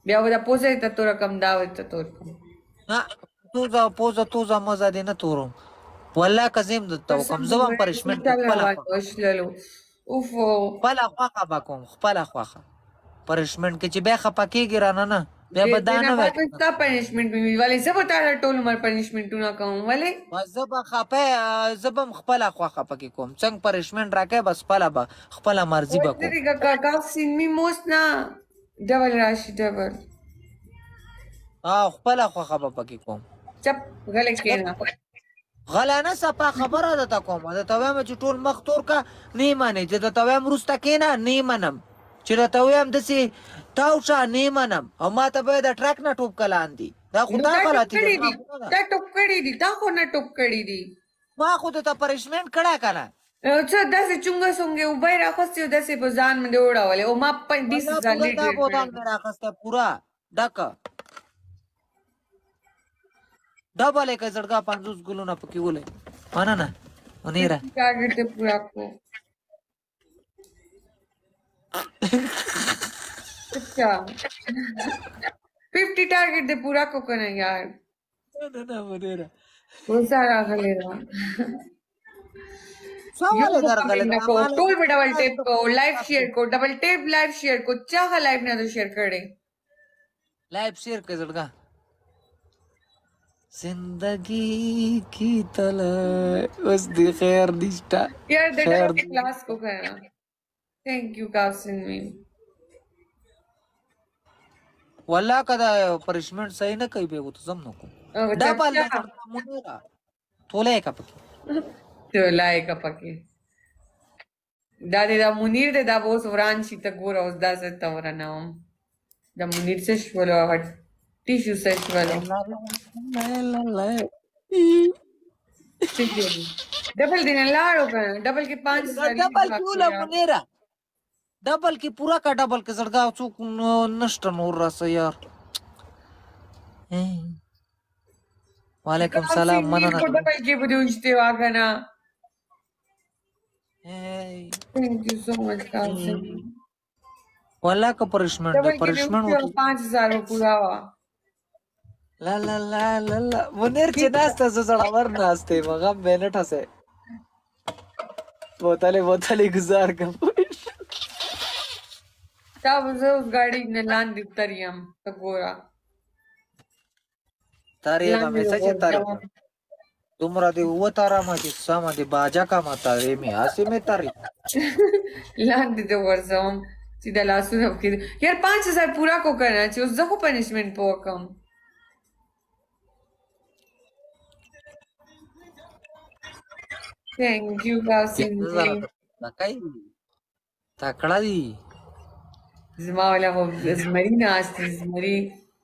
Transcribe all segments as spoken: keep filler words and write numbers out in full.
بیا ودا پوزه ته تو رقم دا ورته تور کوم نه توزه پوزه توزه مزه دې نه تورم والله کزیم درته وکم زه به هم پنشمنټ کې خپله خوښه وشللو اوفو خپله خوښه به کوم خپله خوښه پنشمنټ کې چې بیا خفه کېږي رانه نه بیا به دا نه وایي ستا پنشمنټ مې وي ولې زه به تا ټول عمر پنشمنټونه کوم ولې زه به خفه زه به هم خپله خوښه پکې کوم څنګه پنشمنټ راکوې بس خپله به خپله مرضي به کوم کاکسین مې موس نه ډبل راشي ډبل او خپله خوښه به پکې کوم چپ غلی کښېنه غلی نه صفا خبره درته کوم درته وایم چې ټول مخ تور که نه یې منې چې درته وایم وروسته کښېنه نه یې منم چې درته وایم داسې تاو شه نه یې منم او ما ته به یې د ټرک نه ټوپ که لاندې دا خو تا غلطي ده تا ټوپ کړي دي تا خو نه ټوپ کړي دي ما خو درته پنشمنټ کړی که نه څه داسې چونګه سونګې اوبه یې راخوستې او داسې په ځان باندې وړولې او ما پنځه ځان دا بودان مې راخستی پوره ډکه ډبل یې که زړګا پنځوس ګلونه پکې ولئ مننه منیره ټارګټ دې پورا کړو اچھا ففٹی ٹارگٹ دے پورا کو کرنا یار نه نه منیره غصه راغلی ده سوال درغله ټول په ډبل ټیپ کو لایو شیر کو ډبل ټیپ لایو شیر کو چا لایو نه ده شیر کړي لایو شیر کې زړګا زندگی کی تله اوس دی خیر نشته یار د کلاس کو کرنا تھینک یو کاسن می والله کدا پنشمنٹ صحیح نه کوي به وته زم نو کو ډبل منیره توله کا پکې توله کا پکې دا دې دا منیر دې دا اوس وران شي ته ګوره اوس دا څه ته ورنوم دا منیر څه شولو هټ ټیشو څه شولو ډبل دې نه لاړو کنه ډبل کې پانچ ډبل ټوله منیره ډبل کې پورا کا ډبل کې زړګا څوک نشته نور راسه یار وعلیکم سلام مننه ډبل کې بده وشته واګنا thank you so much کاسم والله کا پنشمنٹ پنشمنٹ پانچ ہزار پورا وا لا لا لا لا لا منیر چې ناسته زړه ور ناسته مغه مینټ هسه بوتله بوتله گزار کوم تا وزه اوس ګاډي نه لاندې تریم ته ګورا تاریم همیشه چې تاریم तुमरा दे वो तारा माती सामा दे बाजा का माता रे में आसे में तारी लांद दे वर्जम सीधा लासू न कि यार पाँच हजार पूरा को करना चाहिए उस जगह पनिशमेंट पो कम थैंक यू कासिम जी लकाई तकड़ा दी زما ولا هو زمري ناس زمري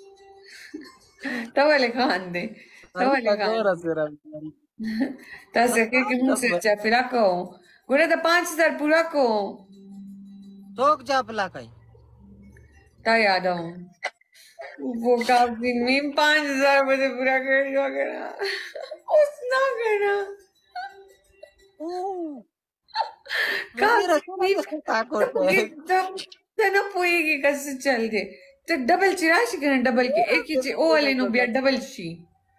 تو له خان دي تو له خان تاسو کې کې موږ څه چا کو ګوره د پانچ هزار پورا کو توک جا پلا کوي تا یاد آو वो काफी मीम पाँच हजार बजे पूरा कर दिया करा उस ना करना तना पोएगी कैसे चल दे तो डबल चिराशी करना डबल के एक ही ओ वाले नो बिया डबल शी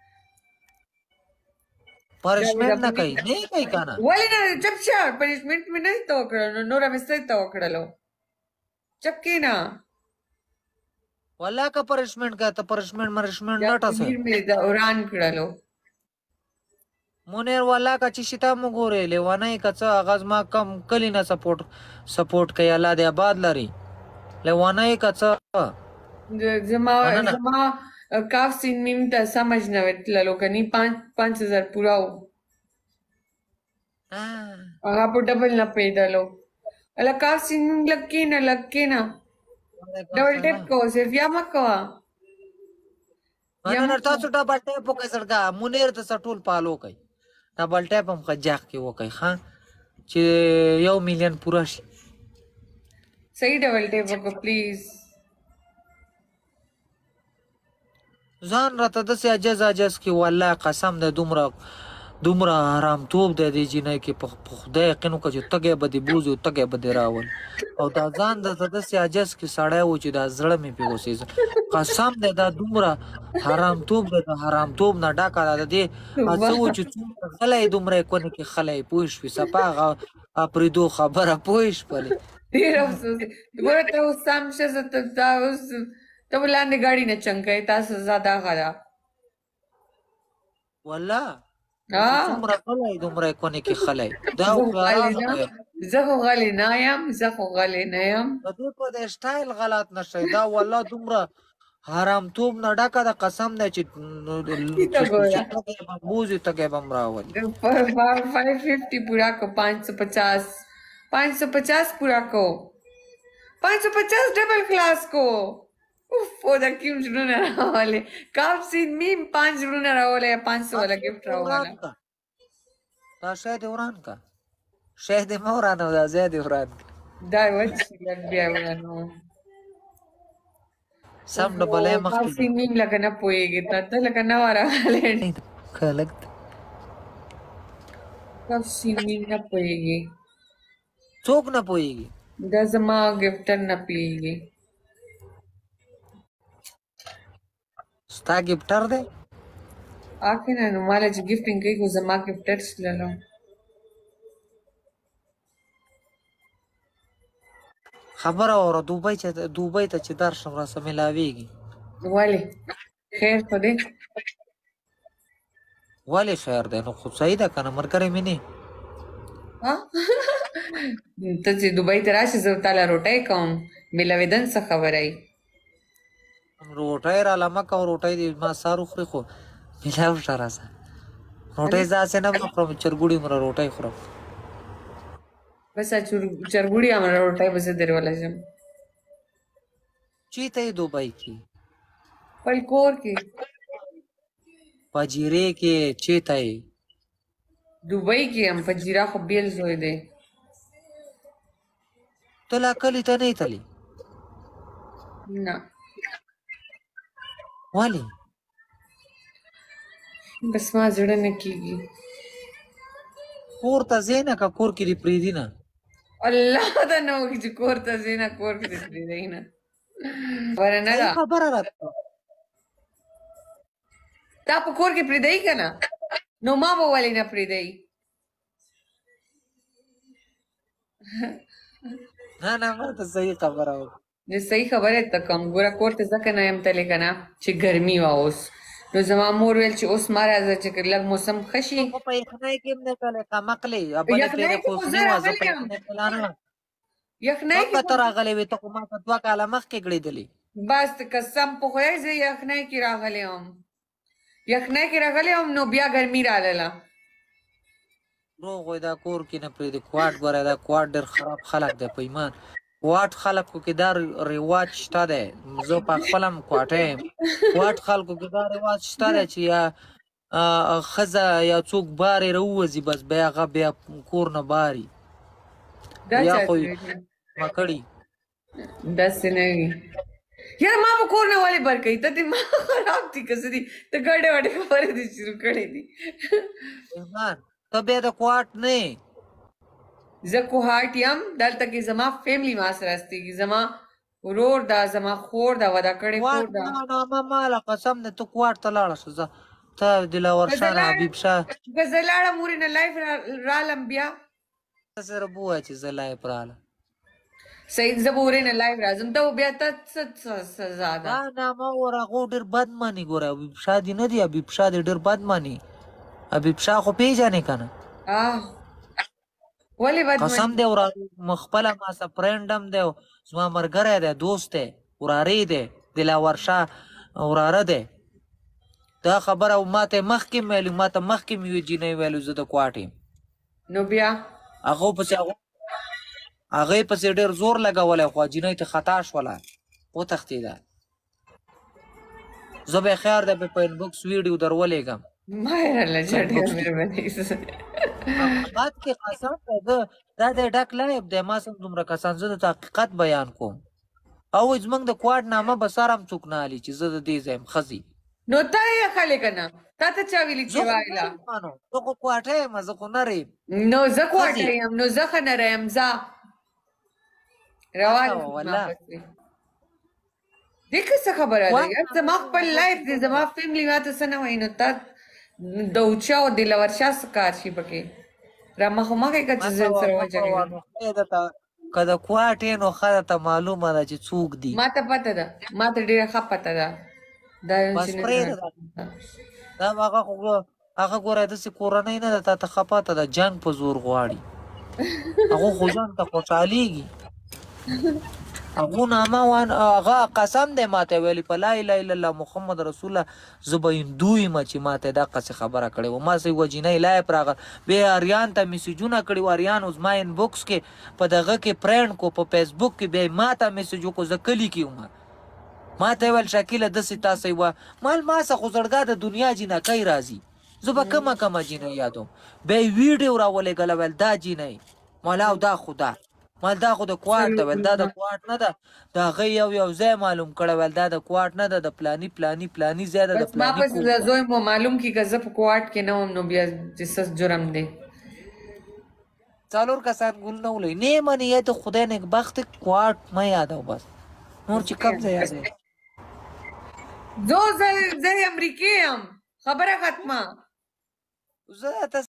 पनिशमेंट ना कहीं नहीं कहीं काना वाले ना जब चार पनिशमेंट में नहीं तो करो नोरा में से तो कर लो जब के ना वाला का पनिशमेंट का तो पनिशमेंट मनिशमेंट ना टसे में उड़ान कर लो मुनेर वाला का चिशिता मुगोरे लेवाना ही कच्चा आगाज मा कम कलीना सपोर्ट सपोर्ट कया ला दे आबाद लरी लेवाना ही कच्चा जमा जमा काफ सीन मीम ता समझ न वेटला लोकनी पाँच पाँच हजार पूरा हो आगा पर डबल ना पे डालो अला काफ सीन मीम लग के ना लग के ना डबल टेप को सिर्फ या मक्का या नरता सुटा बाटे पो कैसड़का मुनेर त सटूल पालो कई डबल टेप हम खजाक के वो कई हां چې یو میلیون پورا شي صحیح ډبل ټیپ وکړه پلیز ځان راته د سي اجازه اجازه کې والله قسم د دومره دومره حرامتوب دی دې جینۍ کې په په خدای یقین وکړه چې تږی به دې بوځي او تږی به دې راول او دا ځان درته داسې عجز کې سړی و چې دا زړه مې پرې وسېزه قسم دی دا دومره حرامتوب دی د حرامتوب نه ډکه ده د دې څه و چې څومره غلی دومره یې کونې کې خلی پوه شوې صفا هغه اپرېدو خبره پوه شولې ډېر افسوس دی ګوره ته اوس سم شه زه ته دا اوس ته به لاندې ګاډي نه چنکوې تا سزا دغه ده والله آه. څومره غلی دومره یې کونې کې خلی دا زه خو خو غلې رازه نه دی زه خو غلې نه یم زه خو غلې نه یم د دوی په د سټایل غلط نشئ دا والله دومره حرامتوب نه ډکه ده قسم دی چې ته ګوره تږی به م بوځي تږی به م راولي फाइव फिफ्टी पूरा को पाँच सौ पचास पाँच सौ पचास पूरा को पाँच सौ पचास डबल क्लास को उफ वो दा क्यों जुड़ना रहा वाले काफ सीन मीम पाँच जुड़ना रहा वाले या पाँच सौ वाला गिफ्ट रहा वाला وران کا دا شی دې وران کا شی دې مه ورانوه دا ځای دې وران کا دا وچی لگ بیا ورانو سم ډبلی काफ مخکې सीन मीम लगा ना पोएगी ता ता लगा ना वाला वाले خلک काफ सीन मीम ना पोएगी څوک نه پوهېږي دا زما गिफ्टर ना पिएगी ستا ګفټر دی आखिर ना नुमाला जो गिफ्टिंग कई को जमा गिफ्टर ले लो خبره وره دوبۍ چې دوبۍ ته چې درشم راسه میلاویږي वाले خیر خو دې ولې خیر دی نو خو صحیح ده که نه ملګری مې نه ها ته چې دوبۍ ته راشې زه تاله روټۍ کوم میلاوېدن څه خبره ای روټۍ راله مه کوه روټۍ دې ما سار وخوري خو میلاو شه راسه روټۍ زه هسې نه به خورم چرګوړي مره روټۍ خورم بس چرګوړي امره روټۍ به زه درولی شم چېرته یې دوبۍ کې خپل کور کې په جیرې کې چېرته یې دوبۍ کې یم په جیره خو بیل زوی دی ته لا کلي ته نه یې تللی نه ولې بس ما زړه نه کېږي کور ته ځې نه که کور کې دې پرېږدي نه الله ته نه وکړي چې کور ته ځې نه کور کې دې پرېږدی نه خبره نه ده صحیح خبره راته تا په کور کې پرېږدی که نه نو ما به ولې نه پرېږدی نه نه ما ته صحیح خبره وکړه د صحیح خبره ته کوم ګوره کور ته ځکه نه یم تللی که نه چې ګرمي وه اوس نو زما مور ویل چې اوس ما راځه چې لږ موسم ښه شي خو په یخنۍ کې هم نه تللی کمقلې بلې یخنۍ پېرې کې خو خو اوس زه نه وه زه په راغلی یم یخنۍ کې لا نه وم یخنۍ څنګه کې ته خو راغلی وې ته خو ما ته دوه کاله مخکې ګړېدلې بس قسم په خدای زه یخنۍ کې راغلی یم یخنۍ کې راغلی یم نو بیا ګرمي راغله روغ وای دا کور کې نه پرېږدي کواټ ګوره دا کواټ ډېر خراب خلک دی په ایمان کواټ خلکو کې دا رواج شته دی زه په خپله هم کواټی یم کواټ خلکو کې دا رواج شته دی چې یا ښځه یا څوک بارې راووځي بس بیا هغه بیا کور نه باري دا یا چا خو کړي مکړي داسې نه وي یاره ما به کور نه ولې بر کوي ته دماغ خراب دي که څه دي ته ګډې وډې خبرې دې شروع کړې دي ایمان ته بیا د کواټ نه یې زه کوهاټ یم دلته کې زما فیملی ما سره استېږي زما ورور دا زما خور دا وده کړې کواټ کور دا نه نه ما ماله قسم دی ته کواټ ته لاړه شه ځه ته دلاور که زه شاه نه حبیب شاه لاړم که زه لاړم ورې نه لایف رالم بیا سره بووایه چې زه لایف راله صحیح زه به ورې نه لایف راځم ته بیا ته څه سزا ده نه نه ما ور هغو ډېر بد ماني ګوره حبیب شاه دې نه دي حبیب شاه دې ډېر بد ماني حبیب شاه خو پېژنې که نه ولې بد قسم دی وراره خپله ما سه فرینډ هم دی زما ملګری دی دوست دی وراره دی دلاور شاه وراره دی دا خبره ما ته مخکې م ویلي ما ته مخکې مې وي جینۍ ویلو زه د کواټ یم نو بیا هغو پسې هغې پسې ډېر زور لګولی خو جینۍ ته خطا شوله وتښتېده زه به یې خیر دی په انبوکس ویډیو در ولېږم ما یې راله ډېر مهرباني حقیقت کې قسم دی زه دا دی ډک لایب دی ما سم دومره کسان زه درته حقیقت بیان کوم او زموږ د کواټ نامه به سر هم څوک نه هلي چې زه د دې ځای یم ښځې نو تا یې خلې کنه تا ته چا ویلي چې زه خو وایلا نه مانو زه خو کوټه یم زه خو نر یم نو زه کوټه ښځې یم نو زه ښه نره یم ځه روان کوه شو زما والله پسې دې که څه خبره ده وا یار زما خپل لایف دی زما فیملی ماته څه نه وایي نو تا د اوچا او د لورشا څه کار شي پکې را مخ مخې که چې مه زه کوه سره مه کوه وجنګېږم نو ښه درته که د کوټې نو ښه درته معلومه ده چې څوک دي ما ته پته ده ما ته ډېره ښه پته ده دا یو بس چې نه پرېږده دا دا به هغه خو هغه ګوره داسې کورنۍ نه ده تا ته ښه پته ده جنګ په زور غواړي هغه خو ځان ته خوشحالېږي هغو نامه وان هغه قسم دی ماته ویلي په لا اله الا الله محمد رسول الله زه به هندو یم چې ماته دقسې خبره کړې وه ما سې یوه جینۍ لایف راغل بیا اریان ته میسیجونه کړي وو اریان اوس ما انبوکس کې په دغه کې فرینډ کو په فیسبوک کې بیا یې ما ته میسیج وکړو زه کلي کې یم ما ته یې ویل شکیله داسې تاسې وه مال ما څه خو زړګا د دنیا جینکۍ راځي زه به کمه کمه جینۍ یادوم بیا یې ویډیو راولېږله ویل دا جینۍ مالا او دا خو دا مال دا خو د کوارټ ده ویل دا د کوارټ نه ده د هغه یو یو ځای معلوم کړی ویل دا د کوارټ نه ده د پلاني پلاني پلاني ځای ده د بس ما پلاني پسې کور د ده زوی مو معلوم کی که زه په کوارټ کې نه وم نو بیا چې څه جرم دی څلور کسان ګل نه ولوي نه منې یا د خدای نېکبخته کوارټ مه یادو بس نور چې کم ځای یادوي زه زه زه امریکې یم خبره ختمه زه ته